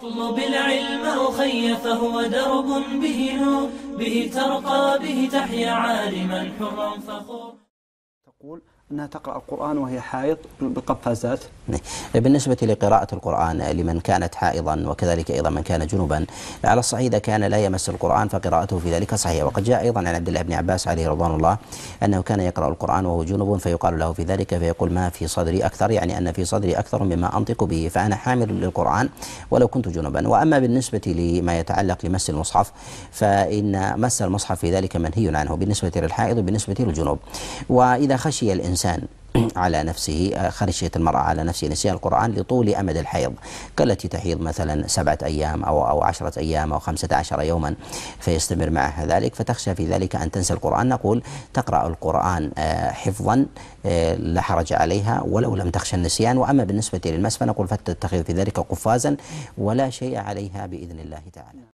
اطلب العلم أخي فهو درب به نور، به ترقى به تحيا عالما حرا فخور. تقول أنها تقرأ القرآن وهي حائض بالقفازات. بالنسبة لقراءة القرآن لمن كانت حائضا وكذلك أيضا من كان جنبا، على الصحيح إذا كان لا يمس القرآن فقراءته في ذلك صحيحة. وقد جاء أيضا عن عبد الله بن عباس عليه رضوان الله أنه كان يقرأ القرآن وهو جنب فيقال له في ذلك فيقول ما في صدري أكثر، يعني أن في صدري أكثر مما أنطق به، فأنا حامل للقرآن ولو كنت جنبا. وأما بالنسبة لما يتعلق لمس المصحف فإن مس المصحف في ذلك منهي عنه بالنسبة للحائض وبالنسبة للجنوب. وإذا خشي الإنسان على نفسه، خشية المرأة على نفسه نسيان القرآن لطول أمد الحيض كالتي تحيض مثلا 7 أيام أو 10 أيام أو 15 يوما فيستمر معها ذلك، فتخشى في ذلك أن تنسى القرآن، نقول تقرأ القرآن حفظا لا حرج عليها ولو لم تخشى النسيان. وأما بالنسبة للمس فنقول فتتخذ في ذلك قفازا ولا شيء عليها بإذن الله تعالى.